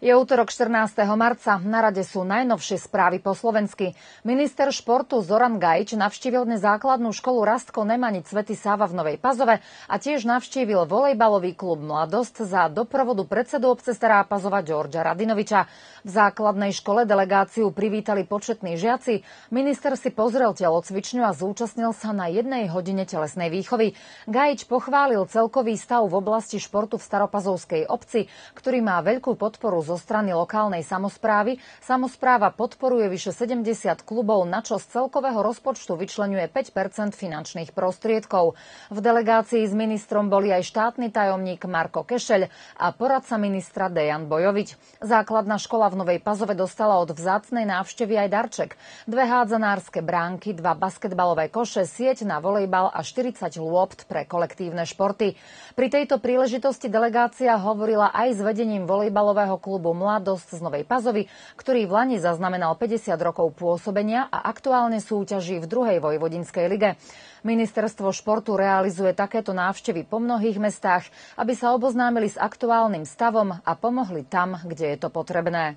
Je útorok 14. marca. Na rade sú najnovšie správy po slovensky. Minister športu Zoran Gajič navštívil dnes základnú školu Rastko Nemanic Svätý Sáva v Novej Pazove a tiež navštívil volejbalový klub Mladosť za doprovodu predsedu obce Stará Pazova Georgia Radinoviča. V základnej škole delegáciu privítali početní žiaci. Minister si pozrel telocvičňu a zúčastnil sa na 1 hodine telesnej výchovy. Gajič pochválil celkový stav v oblasti športu v Staropazovskej obci, ktorý má veľkú podporu zo strany lokálnej samosprávy. Samospráva podporuje vyše 70 klubov, na čo z celkového rozpočtu vyčleňuje 5% finančných prostriedkov. V delegácii s ministrom boli aj štátny tajomník Marko Kešeľ a poradca ministra Dejan Bojovič. Základná škola v Novej Pazove dostala od vzácnej návštevy aj darček. 2 hádzanárske bránky, 2 basketbalové koše, sieť na volejbal a 40 lôpt pre kolektívne športy. Pri tejto príležitosti delegácia hovorila aj s vedením volejbalového klubu Mladosť z Novej Pazovy, ktorý v lani zaznamenal 50 rokov pôsobenia a aktuálne súťaží v 2. vojvodinskej lige. Ministerstvo športu realizuje takéto návštevy po mnohých mestách, aby sa oboznámili s aktuálnym stavom a pomohli tam, kde je to potrebné.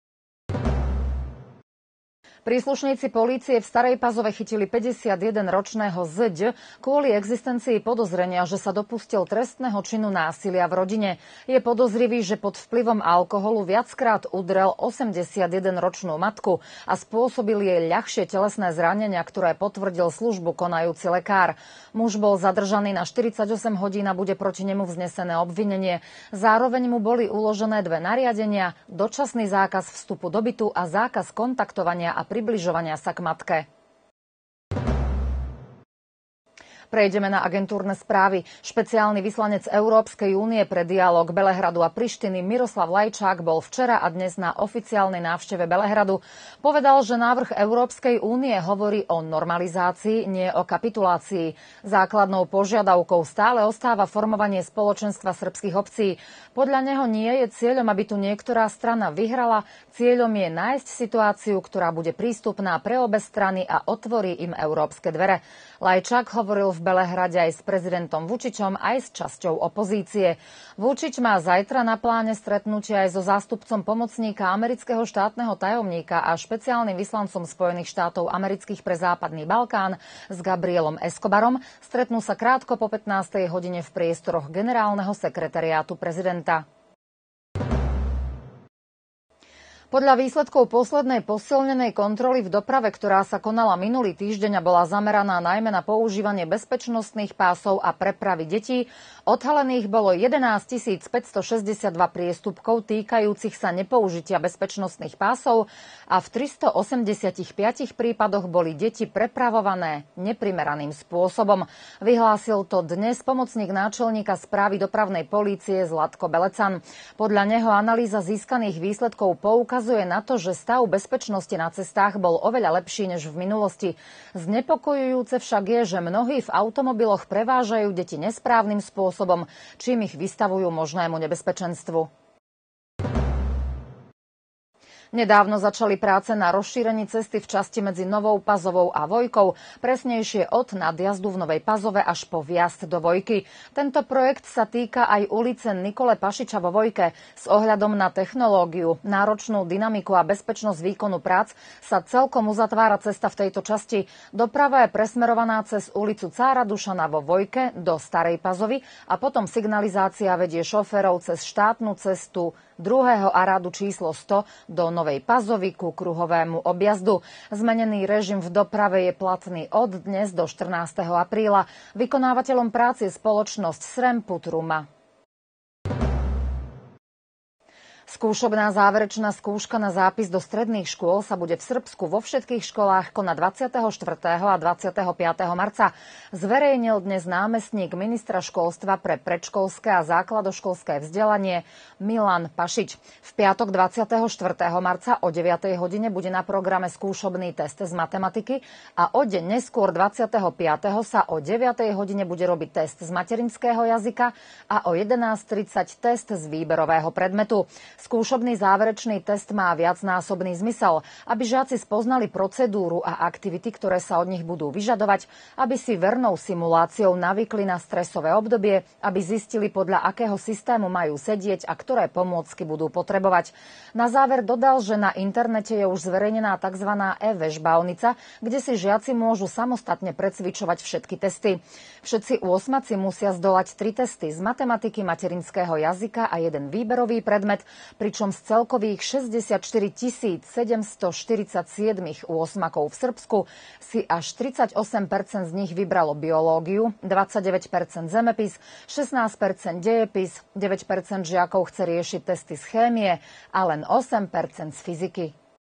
Príslušníci polície v Starej Pazove chytili 51-ročného Zď kvôli existencii podozrenia, že sa dopustil trestného činu násilia v rodine. Je podozrivý, že pod vplyvom alkoholu viackrát udrel 81-ročnú matku a spôsobil jej ľahšie telesné zranenia, ktoré potvrdil službu konajúci lekár. Muž bol zadržaný na 48 hodín a bude proti nemu vznesené obvinenie. Zároveň mu boli uložené 2 nariadenia, dočasný zákaz vstupu do bytu a zákaz kontaktovania a približovania sa k matke. Prejdeme na agentúrne správy. Špeciálny vyslanec Európskej únie pre dialóg Belehradu a Prištiny Miroslav Lajčák bol včera a dnes na oficiálnej návšteve Belehradu. Povedal, že návrh Európskej únie hovorí o normalizácii, nie o kapitulácii. Základnou požiadavkou stále ostáva formovanie spoločenstva srbských obcí. Podľa neho nie je cieľom, aby tu niektorá strana vyhrala. Cieľom je nájsť situáciu, ktorá bude prístupná pre obe strany a otvorí im európske dvere. Lajčák hovoril v Belehrade aj s prezidentom Vučičom, aj s časťou opozície. Vučič má zajtra na pláne stretnutie aj so zástupcom pomocníka amerického štátneho tajomníka a špeciálnym vyslancom Spojených štátov amerických pre Západný Balkán s Gabrielom Escobarom. Stretnú sa krátko po 15. hodine v priestoroch generálneho sekretariátu prezidenta. Podľa výsledkov poslednej posilnenej kontroly v doprave, ktorá sa konala minulý týždeň a bola zameraná najmä na používanie bezpečnostných pásov a prepravy detí, odhalených bolo 11 562 priestupkov týkajúcich sa nepoužitia bezpečnostných pásov a v 385 prípadoch boli deti prepravované neprimeraným spôsobom. Vyhlásil to dnes pomocník náčelníka správy dopravnej polície Zlatko Belecan. Podľa neho analýza získaných výsledkov poukazuje na to, že stav bezpečnosti na cestách bol oveľa lepší než v minulosti. Znepokojujúce však je, že mnohí v automobiloch prevážajú deti nesprávnym spôsobom, čím ich vystavujú možnému nebezpečenstvu. Nedávno začali práce na rozšírení cesty v časti medzi Novou Pazovou a Vojkou, presnejšie od nadjazdu v Novej Pazove až po vjazd do Vojky. Tento projekt sa týka aj ulice Nikole Pašiča vo Vojke. S ohľadom na technológiu, náročnú dynamiku a bezpečnosť výkonu prác sa celkom uzatvára cesta v tejto časti. Doprava je presmerovaná cez ulicu Cára Dušana vo Vojke do Starej Pazovy a potom signalizácia vedie šoférov cez štátnu cestu 2. arádu číslo 100 do Novej Pazovy ku kruhovému objazdu. Zmenený režim v doprave je platný od dnes do 14. apríla. Vykonávateľom práce je spoločnosť Srem Putruma. Skúšobná záverečná skúška na zápis do stredných škôl sa bude v Srbsku vo všetkých školách konať 24. a 25. marca. Zverejnil dnes námestník ministra školstva pre predškolské a základoškolské vzdelanie Milan Pašič. V piatok 24. marca o 9. hodine bude na programe skúšobný test z matematiky a o deň neskôr 25. sa o 9. hodine bude robiť test z materinského jazyka a o 11.30 test z výberového predmetu. Skúšobný záverečný test má viacnásobný zmysel, aby žiaci spoznali procedúru a aktivity, ktoré sa od nich budú vyžadovať, aby si vernou simuláciou navykli na stresové obdobie, aby zistili, podľa akého systému majú sedieť a ktoré pomôcky budú potrebovať. Na záver dodal, že na internete je už zverejnená tzv. E-vežbavnica, kde si žiaci môžu samostatne precvičovať všetky testy. Všetci úsmaci musia zdolať 3 testy z matematiky, materinského jazyka a jeden výberový predmet, pričom z celkových 64 747 úsmakov v Srbsku si až 38% z nich vybralo biológiu, 29% zemepis, 16% dejepis, 9% žiakov chce riešiť testy z chémie a len 8% z fyziky.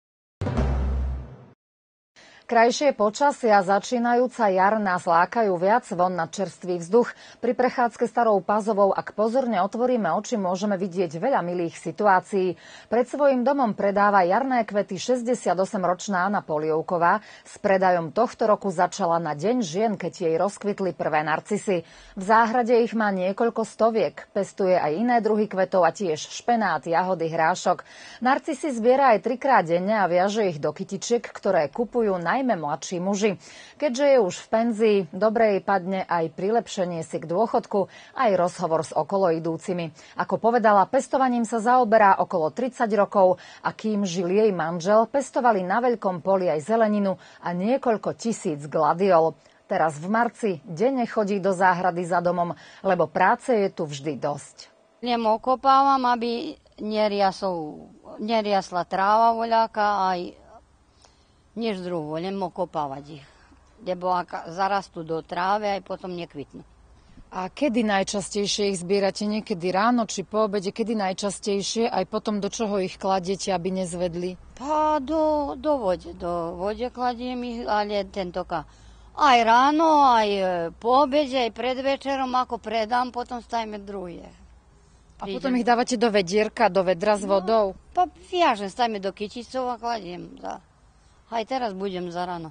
Krajšie počasie a začínajúca jar nás lákajú viac von na čerstvý vzduch. Pri prechádzke Starou Pazovou, ak pozorne otvoríme oči, môžeme vidieť veľa milých situácií. Pred svojím domom predáva jarné kvety 68-ročná Anna Polievková. S predajom tohto roku začala na Deň žien, keď jej rozkvitli prvé narcisy. V záhrade ich má niekoľko stoviek. Pestuje aj iné druhy kvetov a tiež špenát, jahody, hrášok. Narcisy zbiera aj 3-krát denne a viaže ich do kytičiek, ktoré kupujú najmä mladší muži. Keďže je už v penzii, dobre jej padne aj prilepšenie si k dôchodku, aj rozhovor s okoloidúcimi. Ako povedala, pestovaním sa zaoberá okolo 30 rokov a kým žil jej manžel, pestovali na veľkom poli aj zeleninu a niekoľko tisíc gladiol. Teraz v marci denne chodí do záhrady za domom, lebo práce je tu vždy dosť. Okopávam, aby neriasla tráva voľaká aj nič druhu, len okopávať ich. Lebo ak zarastú do trávy, aj potom nekvitnú. A kedy najčastejšie ich zbierate? Niekedy ráno či po obede? Kedy najčastejšie? Aj potom do čoho ich kladiete, aby nezvedli? Do vode. Do vode kladiem ich, ale tentoka. Aj ráno, aj po obede, aj pred večerom, ako predám, potom stavíme druhé. A potom ich dávate do vedierka, do vedra s vodou? Viažem, stavíme do kyticov a kladiem. Aj teraz budem za ráno.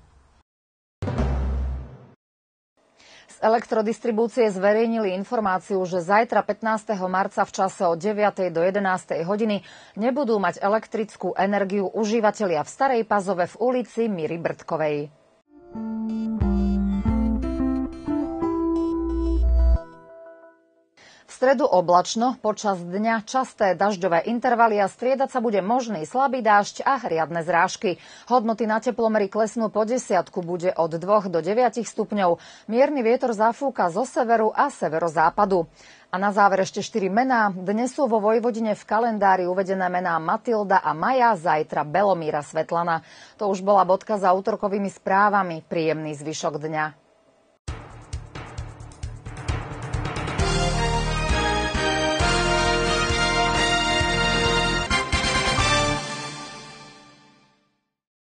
Z elektrodistribúcie zverejnili informáciu, že zajtra 15. marca v čase od 9. do 11. hodiny nebudú mať elektrickú energiu užívatelia v Starej Pazove v ulici Miry Brdkovej. V stredu oblačno, počas dňa časté dažďové intervaly a striedať sa bude možný slabý dážď a riadne zrážky. Hodnoty na teplomeri klesnú po 10, bude od 2 do 9 stupňov. Mierny vietor zafúka zo severu a severozápadu. A na záver ešte 4 mená. Dnes sú vo Vojvodine v kalendári uvedené mená Matilda a Maja, zajtra Belomíra Svetlana. To už bola bodka za útorkovými správami. Príjemný zvyšok dňa.